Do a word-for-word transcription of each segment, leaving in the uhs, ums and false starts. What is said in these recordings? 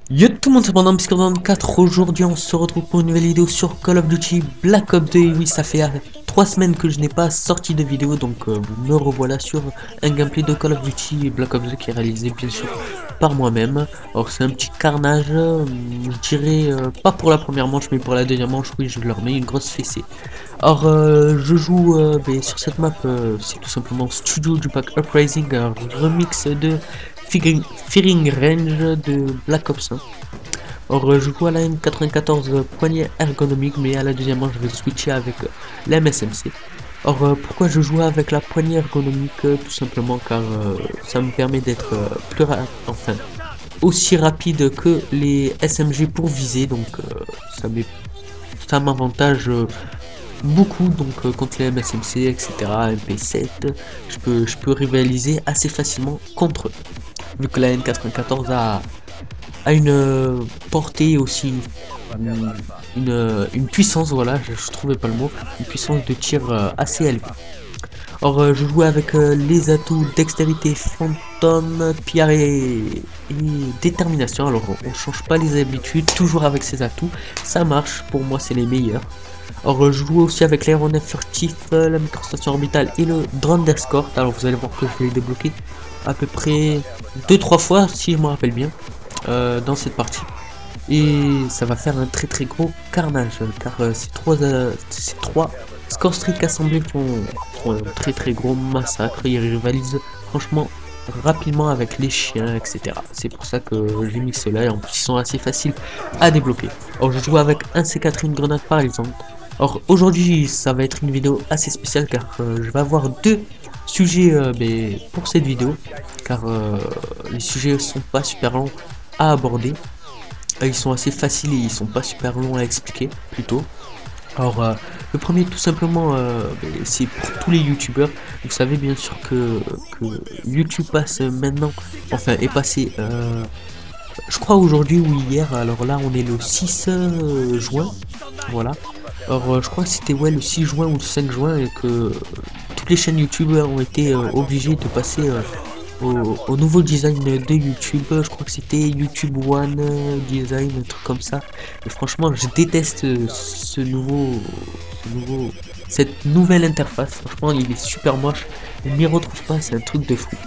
Yo tout le monde, c'est Brandon Biscuit vingt-quatre. Aujourd'hui on se retrouve pour une nouvelle vidéo sur Call of Duty Black Ops deux. Et oui, ça fait euh, trois semaines que je n'ai pas sorti de vidéo, donc euh, me revoilà sur un gameplay de Call of Duty Black Ops deux qui est réalisé bien sûr par moi-même. Alors c'est un petit carnage, euh, je dirais euh, pas pour la première manche mais pour la deuxième manche, oui, je leur mets une grosse fessée. Alors euh, je joue euh, ben, sur cette map, euh, c'est tout simplement Studio du pack Uprising, un remix de Fearing, Fearing Range de Black Ops un. Or euh, je joue à la M quatre-vingt-quatorze euh, poignée ergonomique, mais à la deuxième manche je vais switcher avec euh, la M S M C. Or euh, pourquoi je joue avec la poignée ergonomique? euh, Tout simplement car euh, ça me permet d'être euh, plus rapide, enfin aussi rapide que les S M G pour viser, donc euh, ça m'avantage euh, beaucoup, donc euh, contre les M S M C, etc, M P sept, je peux, je peux rivaliser assez facilement contre eux, vu que la M quatre-vingt-quatorze a, a une euh, portée aussi, une, une, une puissance, voilà, je, je trouvais pas le mot, une puissance de tir euh, assez élevée. Or euh, je jouais avec euh, les atouts dextérité, fantôme, pierre et, et détermination. Alors on change pas les habitudes, toujours avec ces atouts, ça marche, pour moi c'est les meilleurs. Or euh, je joue aussi avec l'aéronef furtif, euh, la microstation orbitale et le drone d'escorte. Alors vous allez voir que je l'ai débloqué à peu près deux trois fois si je me rappelle bien euh, dans cette partie. Et ça va faire un très très gros carnage, car euh, ces trois, euh, ces trois Score Street assemblés font, font un très très gros massacre. Ils rivalisent franchement rapidement avec les chiens, et cetera. C'est pour ça que j'ai mis cela, et en plus ils sont assez faciles à débloquer. Or je joue avec un C quatre, une grenade par exemple. Or aujourd'hui ça va être une vidéo assez spéciale, car euh, je vais avoir deux sujets euh, mais pour cette vidéo, car euh, les sujets sont pas super longs à aborder. Ils sont assez faciles et ils sont pas super longs à expliquer plutôt. Alors euh, le premier tout simplement euh, c'est pour tous les youtubeurs. Vous savez bien sûr que, que YouTube passe maintenant, enfin est passé euh, je crois aujourd'hui ou hier, alors là on est le six juin, voilà. Alors euh, je crois que c'était ouais le six juin ou le cinq juin, et que euh, toutes les chaînes youtubeurs ont été euh, obligées de passer euh, Au, au nouveau design de YouTube. Je crois que c'était YouTube One Design, un truc comme ça. Et franchement je déteste ce nouveau, ce nouveau cette nouvelle interface. Franchement il est super moche, je m'y retrouve pas, c'est un truc de fou.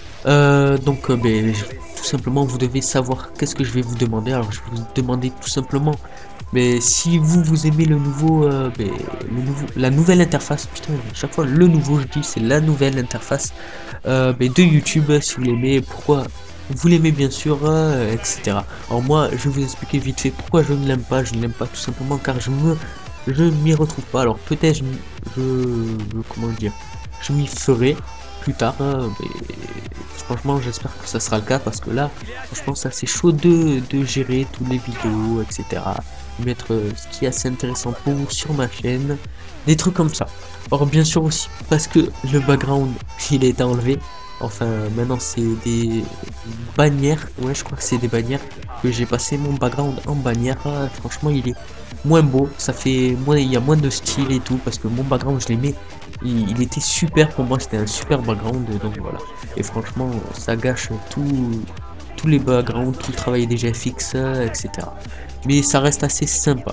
Euh, donc euh, ben, je, tout simplement vous devez savoir qu'est-ce que je vais vous demander. Alors je vais vous demander tout simplement, mais si vous vous aimez le nouveau, euh, ben, le nouveau la nouvelle interface, putain à chaque fois le nouveau je dis c'est la nouvelle interface euh, ben, de YouTube, si vous l'aimez, pourquoi vous l'aimez bien sûr, euh, etc. Alors moi je vais vous expliquer vite fait pourquoi je ne l'aime pas. Je ne l'aime pas tout simplement car je me je m'y retrouve pas. Alors peut-être je, je, je comment dire je m'y ferai plus tard, hein, mais franchement j'espère que ça sera le cas, parce que là franchement c'est assez chaud de, de gérer toutes les vidéos, etc, mettre euh, ce qui est assez intéressant pour vous sur ma chaîne, des trucs comme ça. Or bien sûr aussi parce que le background il est enlevé, enfin maintenant c'est des bannières, ouais je crois que c'est des bannières, que j'ai passé mon background en bannière. Ah, franchement il est moins beau, ça fait moins, il y a moins de style et tout, parce que mon background je l'ai mis, il, il était super pour moi, c'était un super background, donc voilà. Et franchement ça gâche tout, tous les backgrounds, tout le travail des G F X, etc. Mais ça reste assez sympa.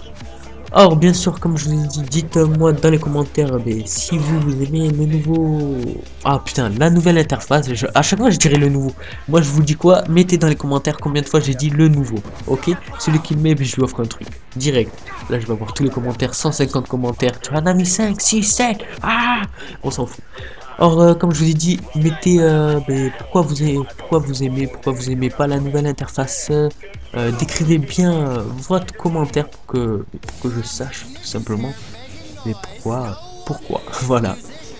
Or bien sûr comme je vous ai dit, dites-moi dans les commentaires mais si vous, vous aimez le nouveau, ah putain la nouvelle interface. Je... à chaque fois je dirais le nouveau, moi je vous dis quoi, mettez dans les commentaires combien de fois j'ai dit le nouveau, ok. Celui qui le met, je lui offre un truc direct. Là je vais avoir tous les commentaires, cent cinquante commentaires, tu en as mis cinq, six, sept, ah on s'en fout. Or euh, comme je vous ai dit, mettez euh, mais pourquoi vous aimez, pourquoi vous aimez, pourquoi vous aimez pas la nouvelle interface. Euh, décrivez bien euh, votre commentaire pour que, pour que je sache tout simplement. Mais pourquoi, pourquoi, voilà.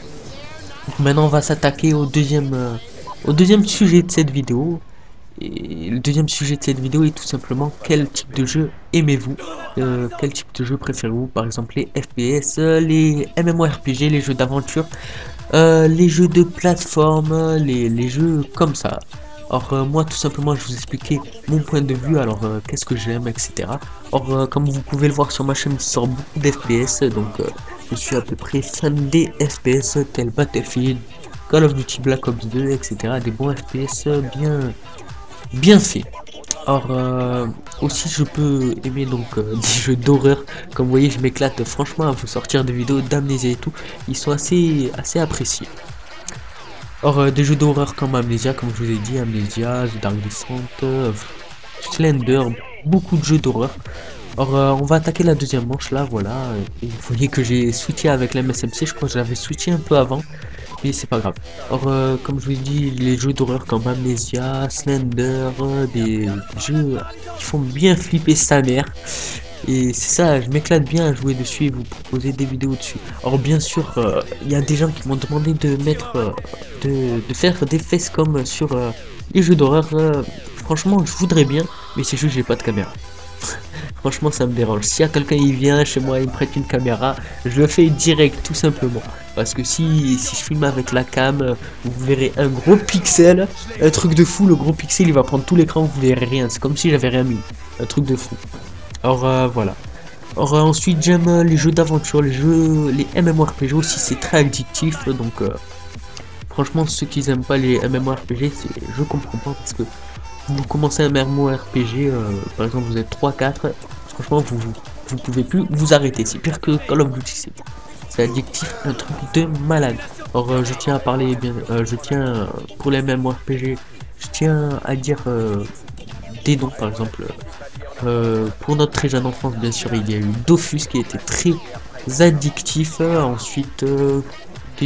Donc maintenant on va s'attaquer au deuxième, euh, au deuxième sujet de cette vidéo. Et le deuxième sujet de cette vidéo est tout simplement quel type de jeu aimez-vous, euh, quel type de jeu préférez-vous, par exemple les F P S, les MMORPG, les jeux d'aventure, euh, les jeux de plateforme, les, les jeux comme ça. Or euh, moi tout simplement je vous expliquer mon point de vue, alors euh, qu'est-ce que j'aime, etc. Or euh, comme vous pouvez le voir sur ma chaîne, il sort beaucoup d'F P S, donc euh, je suis à peu près fan des F P S tels Battlefield, Call of Duty Black Ops deux, etc. Des bons F P S bien bien fait. Or euh, aussi je peux aimer donc euh, des jeux d'horreur. Comme vous voyez, je m'éclate franchement à vous sortir des vidéos d'Amnésia et tout. Ils sont assez assez appréciés. Or euh, des jeux d'horreur comme Amnésia, comme je vous ai dit, Amnésia, The Dark Descent, euh, Slender, beaucoup de jeux d'horreur. Or euh, on va attaquer la deuxième manche là, voilà. Et vous voyez que j'ai switché avec l'M S M C, je crois que j'avais switché un peu avant. Mais c'est pas grave. Or euh, comme je vous ai dit, les jeux d'horreur comme Amnesia, Slender, euh, des jeux qui font bien flipper sa mère. Et c'est ça, je m'éclate bien à jouer dessus et vous proposer des vidéos dessus. Or bien sûr, il euh, y a des gens qui m'ont demandé de mettre, euh, de, de faire des fesses comme sur euh, les jeux d'horreur. Euh, franchement, je voudrais bien, mais c'est juste que j'ai pas de caméra. Franchement, ça me dérange. Si y a quelqu'un qui vient chez moi, il me prête une caméra, je le fais direct, tout simplement. Parce que si, si je filme avec la cam, vous verrez un gros pixel, un truc de fou. Le gros pixel, il va prendre tout l'écran, vous verrez rien. C'est comme si j'avais rien mis. Un truc de fou. Alors euh, voilà. Alors euh, ensuite, j'aime euh, les jeux d'aventure, les jeux, les MMORPG aussi, c'est très addictif. Donc euh, franchement, ceux qui n'aiment pas les MMORPG, je comprends pas parce que vous commencez un MMORPG, euh, par exemple vous êtes trois quatre, franchement vous, vous vous pouvez plus vous arrêter. C'est pire que Call of Duty, c'est addictif, un truc de malade. Or euh, je tiens à parler bien, euh, je tiens euh, pour les MMORPG, je tiens à dire euh, des noms par exemple. Euh, pour notre très jeune enfance, bien sûr, il y a eu Dofus qui était très addictif. Ensuite, euh, des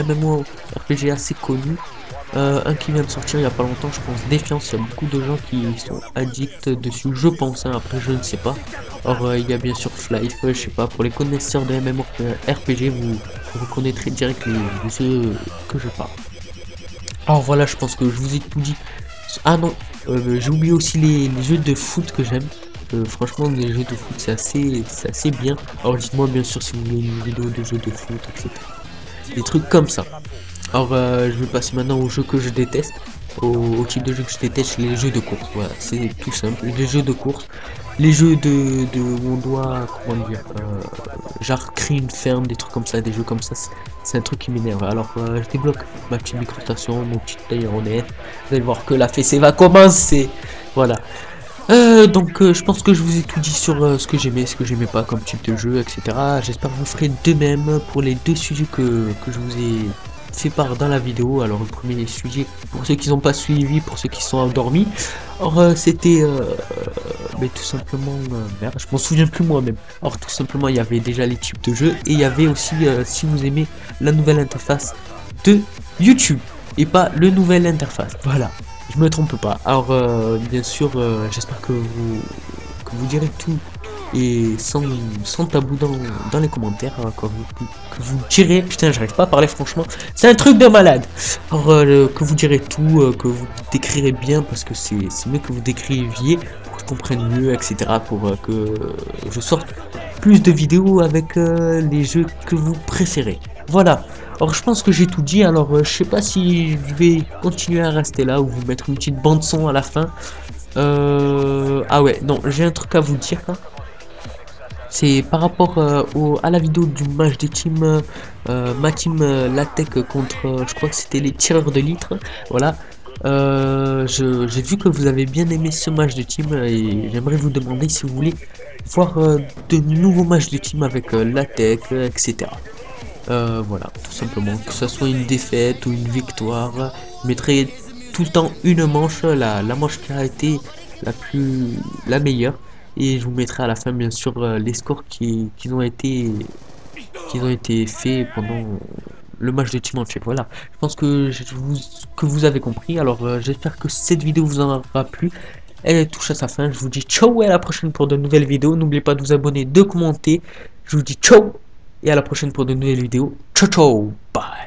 MMORPG assez connus. Euh, un qui vient de sortir il n'y a pas longtemps, je pense, Défiance. Il y a beaucoup de gens qui sont addicts dessus, je pense. Hein, après, je ne sais pas. Or, euh, il y a bien sûr Flife, je sais pas. Pour les connaisseurs de MMORPG, vous, vous connaîtrez direct les, les jeux que je parle. Alors voilà, je pense que je vous ai tout dit. Ah non, euh, j'ai oublié aussi les, les jeux de foot que j'aime. Euh, franchement, les jeux de foot, c'est assez, c'est assez bien. Alors dites-moi bien sûr si vous voulez une vidéo de jeux de foot, et cetera. Des trucs comme ça. Alors euh, je vais passer maintenant aux jeux que je déteste. Au, au type de jeu que je déteste, les jeux de course. Voilà, c'est tout simple. Les jeux de course. Les jeux de, de où on doit, comment dire, euh, genre créer une ferme, des trucs comme ça, des jeux comme ça, c'est un truc qui m'énerve. Alors euh, je débloque ma petite microstation, mon petit aéronef. Vous allez voir que la fessée va commencer. Voilà. Euh, donc euh, je pense que je vous ai tout dit sur euh, ce que j'aimais, ce que j'aimais pas comme type de jeu, et cetera. J'espère que vous ferez de même pour les deux sujets que, que je vous ai fait part dans la vidéo. Alors le premier sujet, pour ceux qui n'ont pas suivi, pour ceux qui sont endormis, alors euh, c'était euh, mais tout simplement euh, merde, je m'en souviens plus moi-même. Alors tout simplement il y avait déjà les types de jeux et il y avait aussi euh, si vous aimez la nouvelle interface de YouTube et pas le nouvel interface. Voilà, je me trompe pas. Alors euh, bien sûr euh, j'espère que vous que vous direz tout et sans, sans tabou dans, dans les commentaires hein, que, vous, que vous direz, putain j'arrive pas à parler franchement, c'est un truc de malade. Alors euh, que vous direz tout, euh, que vous décrirez bien parce que c'est mieux que vous décriviez pour que je comprenne mieux, etc. pour euh, que je sorte plus de vidéos avec euh, les jeux que vous préférez. Voilà. Alors je pense que j'ai tout dit, alors euh, je sais pas si je vais continuer à rester là ou vous mettre une petite bande son à la fin. Euh... Ah ouais, non, j'ai un truc à vous dire hein. C'est par rapport euh, au, à la vidéo du match des teams, euh, ma team euh, Latec contre, euh, je crois que c'était les tireurs de litres. Voilà, euh, j'ai vu que vous avez bien aimé ce match de team et j'aimerais vous demander si vous voulez voir euh, de nouveaux matchs de team avec euh, Latec, euh, et cetera. Euh, voilà, tout simplement, que ce soit une défaite ou une victoire, je mettrai tout le temps une manche, la, la manche qui a été la plus, la meilleure. Et je vous mettrai à la fin bien sûr euh, les scores qui, qui ont été qui ont été faits pendant le match de team entier. Voilà, je pense que je vous, que vous avez compris. Alors euh, j'espère que cette vidéo vous en aura plu. Elle touche à sa fin. Je vous dis ciao et à la prochaine pour de nouvelles vidéos. N'oubliez pas de vous abonner, de commenter. Je vous dis ciao et à la prochaine pour de nouvelles vidéos. Ciao ciao, bye.